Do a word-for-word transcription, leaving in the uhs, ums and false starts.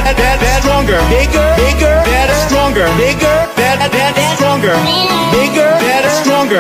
better, stronger, bigger, bigger, better, stronger, bigger, better, better, stronger, bigger, better, stronger.